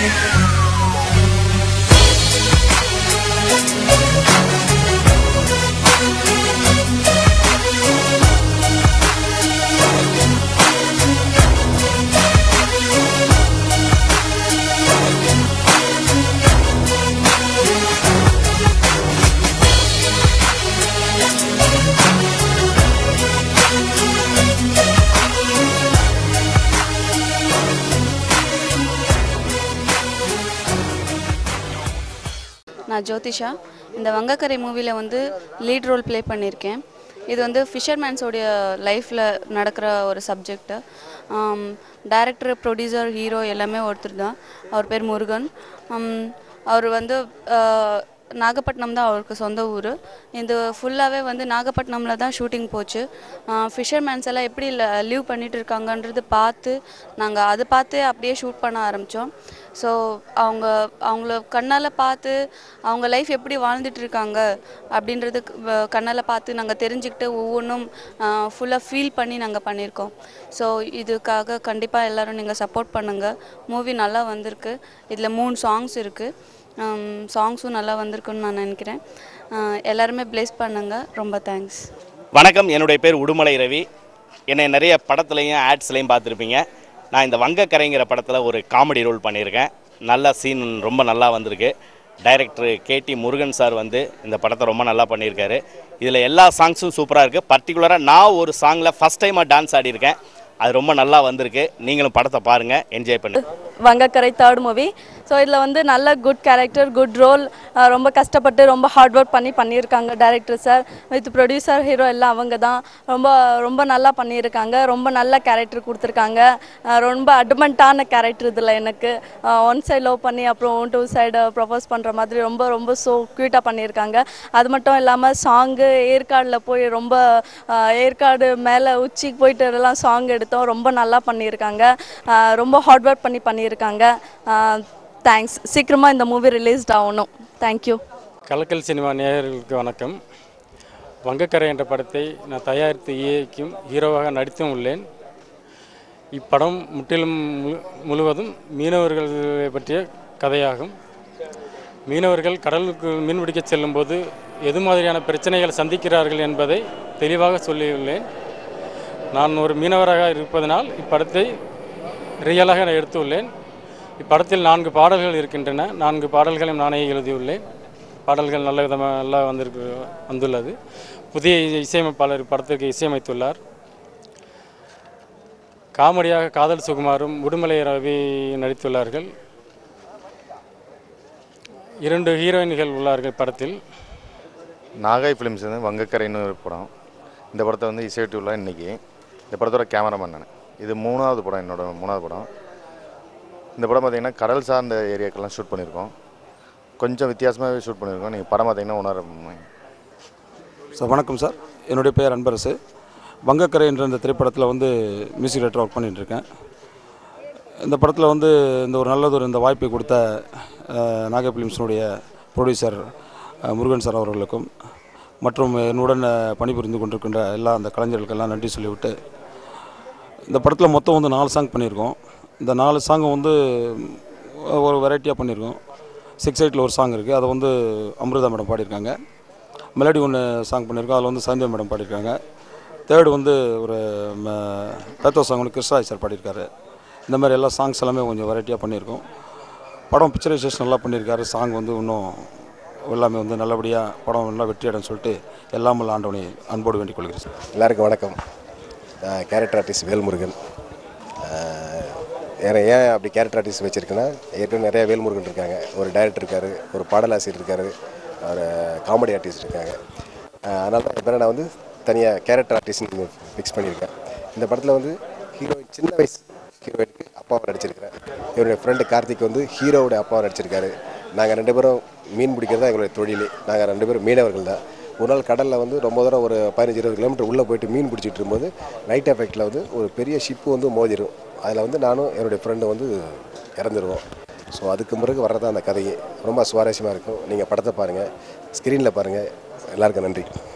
நான் ஜோதிஷா இந்த வங்கக்கரை மூவியில் வந்து லீட் ரோல் ப்ளே பண்ணியிருக்கேன். இது வந்து ஃபிஷர்மேன்ஸோடைய லைஃப்பில் நடக்கிற ஒரு சப்ஜெக்ட்டு. டைரக்டர், ப்ரொடியூசர், ஹீரோ எல்லாமே ஒருத்தர் தான். அவர் பேர் முருகன். அவர் வந்து நாகப்பட்டினம் தான் அவருக்கு சொந்த ஊர். இது ஃபுல்லாகவே வந்து நாகப்பட்டினமில் தான் ஷூட்டிங் போச்சு. ஃபிஷர்மேன்ஸ் எல்லாம் எப்படி லீவ் பண்ணிகிட்டு இருக்காங்கன்றது பார்த்து நாங்கள் அதை பார்த்து அப்படியே ஷூட் பண்ண ஆரம்பித்தோம். ஸோ அவங்கள கண்ணால் பார்த்து அவங்க லைஃப் எப்படி வாழ்ந்துட்டு இருக்காங்க அப்படின்றது கண்ணால் பார்த்து நாங்கள் தெரிஞ்சுக்கிட்டு ஒவ்வொன்றும் ஃபுல்லாக ஃபீல் பண்ணி நாங்கள் பண்ணியிருக்கோம். ஸோ இதுக்காக கண்டிப்பாக எல்லோரும் நீங்கள் சப்போர்ட் பண்ணுங்கள். மூவி நல்லா வந்திருக்கு. இதில் 3 சாங்ஸ் இருக்குது. சாங்ஸும் நல்லா வந்திருக்குன்னு நான் நினைக்கிறேன். எல்லாருமே ப்ளேஸ் பண்ணுங்கள். ரொம்ப தேங்க்ஸ். வணக்கம், என்னுடைய பேர் உடுமலை ரவி. என்னை நிறைய படத்துலையும் ஆட்ஸ்லையும் பார்த்துருப்பீங்க. நான் இந்த வங்கக்கரைங்கிற படத்தில் ஒரு காமெடி ரோல் பண்ணியிருக்கேன். நல்ல சீன் ரொம்ப நல்லா வந்திருக்கு. டைரக்டர் கேடி முருகன் சார் வந்து இந்த படத்தை ரொம்ப நல்லா பண்ணியிருக்காரு. இதில் எல்லா சாங்ஸும் சூப்பராக இருக்குது. பர்டிகுலராக நான் ஒரு சாங்கில் ஃபஸ்ட் டைமாக டான்ஸ் ஆடியிருக்கேன். அது ரொம்ப நல்லா வந்திருக்கு. நீங்களும் படத்தை பாருங்கள், என்ஜாய் பண்ணுங்க. வங்கக்கரை 3rd மூவி. ஸோ இதில் வந்து நல்ல குட் கேரக்டர், குட் ரோல். ரொம்ப கஷ்டப்பட்டு ரொம்ப ஹார்ட் ஒர்க் பண்ணியிருக்காங்க director sir. With producer, hero எல்லாம் அவங்க தான். ரொம்ப நல்லா பண்ணியிருக்காங்க. ரொம்ப நல்ல கேரக்டர் கொடுத்துருக்காங்க. ரொம்ப அட்மெண்ட்டான கேரக்டர் இதில் எனக்கு. ஒன் சைடு லவ் பண்ணி அப்புறம் 2 சைடு ப்ரப்போஸ் பண்ணுற மாதிரி ரொம்ப ஸோ க்யூட்டாக பண்ணியிருக்காங்க. அது மட்டும் இல்லாமல் சாங்கு ஏற்காடில் போய் ஏற்காடு மேலே உச்சிக்கு போயிட்டு எல்லாம் சாங் எடுத்தோம். ரொம்ப நல்லா பண்ணியிருக்காங்க. ரொம்ப ஹார்ட் ஒர்க் பண்ணியிருக்காங்க. தேங்க்ஸ். சீக்கிரமாக இந்த மூவி ரிலீஸ்ட் ஆகணும். தேங்க்யூ. கலக்கல் சினிமா நேயர்களுக்கு வணக்கம். வங்கக்கரை என்ற படத்தை நான் தயாரித்து இயக்கியும் ஹீரோவாக நடித்தும் உள்ளேன். இப்படம் முற்றிலும் முழுவதும் மீனவர்களை பற்றிய கதையாகும். மீனவர்கள் கடலுக்கு மீன்பிடிக்க செல்லும்போது எது மாதிரியான பிரச்சனைகள் சந்திக்கிறார்கள் என்பதை தெளிவாக சொல்லியுள்ளேன். நான் ஒரு மீனவராக இருப்பதனால் இப்படத்தை ரியலாக நான் எடுத்துள்ளேன். இப்படத்தில் 4 பாடல்கள் இருக்கின்றன. 4 பாடல்களையும் நானே எழுதியுள்ளேன். பாடல்கள் நல்ல விதமாக நல்லா வந்துள்ளது. புதிய இசையமைப்பாளர் படத்திற்கு இசையமைத்துள்ளார். காமெடியாக காதல் சுகுமாரும் உடுமலை ரவி நடித்துள்ளார்கள். 2 ஹீரோயின்கள் உள்ளார்கள் படத்தில். நாகை ஃபிலிம்ஸ் வந்து வங்கக்கரைன்னு ஒரு படம். இந்த படத்தை வந்து இசையமைத்துள்ள இன்றைக்கி. இந்த படத்தோட கேமராமேன் நான். இது 3வது படம், என்னோட 3வது படம். இந்த படம் பார்த்திங்கன்னா கடல் சார்ந்த ஏரியாக்கெல்லாம் ஷூட் பண்ணியிருக்கோம். கொஞ்சம் வித்தியாசமாகவே ஷூட் பண்ணியிருக்கோம். நீங்கள் படம் பார்த்திங்கன்னா உணர. சார் வணக்கம் சார், என்னுடைய பெயர் அன்பரசு. வங்கக்கரை என்ற இந்த திரைப்படத்தில் வந்து மியூசிக் டைரக்டர் ஒர்க் பண்ணிகிட்ருக்கேன். இந்த படத்தில் வந்து இந்த வாய்ப்பை கொடுத்த நாகை ஃபிலிம்ஸினுடைய ப்ரொடியூசர் முருகன் சார் அவர்களுக்கும் மற்றும் என்னுடன் பணிபுரிந்து கொண்டிருக்கின்ற அந்த கலைஞர்களுக்கெல்லாம் நன்றி சொல்லிவிட்டு, இந்த படத்தில் மொத்தம் வந்து 4 சாங் பண்ணியிருக்கோம். இந்த 4 சாங்கும் வந்து ஒரு வெரைட்டியாக பண்ணியிருக்கோம். 6/8 ஒரு சாங் இருக்குது. அதை வந்து அமிர்தா மேடம் பாடியிருக்காங்க. மெலடி 1 சாங் பண்ணியிருக்கோம். அதில் வந்து சந்தியா மேடம் பாடியிருக்காங்க. 3rd வந்து ஒரு பேத்தோ சாங் வந்து கிருஷ்ணராஜ் சார் பாடியிருக்காரு. இந்த மாதிரி எல்லா சாங்ஸ் எல்லாமே கொஞ்சம் வெரைட்டியாக பண்ணியிருக்கோம். படம் பிக்சரைசேஷன் நல்லா பண்ணியிருக்காரு. சாங் வந்து இன்னும் எல்லாமே வந்து நல்லபடியாக படம் நல்லா வெற்றியிடம் சொல்லிட்டு எல்லாம் ஆண்டவனை அன்போடு வேண்டிக் கொள்கிறேன் சார். எல்லாருக்கும் வணக்கம். Character artist Velmurugan. ஏன் அப்படி கேரக்டர் ஆர்டிஸ்ட் வச்சுருக்கேன்னா, ஏற்கனவே நிறையா வேல்முருகன் இருக்காங்க. ஒரு டைரக்டர் இருக்கார், ஒரு பாடலாசிரியர் இருக்கார், ஒரு காமெடி ஆர்டிஸ்ட் இருக்காங்க. அதனால தான் இப்போ நான் வந்து தனியாக கேரக்டர் ஆர்டிஸ்ட்னு ஃபிக்ஸ் பண்ணியிருக்கேன். இந்த படத்தில் வந்து ஹீரோயின் சின்ன வயசு ஹீரோயினுக்கு அப்பாவை நடிச்சிருக்கிறேன். இவருடைய ஃப்ரெண்டு கார்த்திக் வந்து ஹீரோவோட அப்பாவை நடிச்சிருக்காரு. நாங்கள் 2 பேரும் மீன் பிடிக்கிறது தான் எங்களுடைய தொழில். நாங்கள் 2 பேரும் மீனவர்கள் தான். ஒரு நாள் கடலில் வந்து ரொம்ப தூரம் ஒரு 15-20 கிலோமீட்டர் உள்ளே போயிட்டு மீன் பிடிச்சிட்டு இருக்கும்போது நைட் எஃபெக்டில் வந்து ஒரு பெரிய ஷிப்பு வந்து மோதிரும். அதில் வந்து நானும் என்னுடைய ஃப்ரெண்டு வந்து இறந்துருவோம். ஸோ அதுக்கு பிறகு வர்றதான் அந்த கதையே. ரொம்ப சுவாரஸ்யமாக இருக்கும். நீங்கள் படத்தை பாருங்கள், ஸ்க்ரீனில் பாருங்கள். எல்லாருக்கும் நன்றி.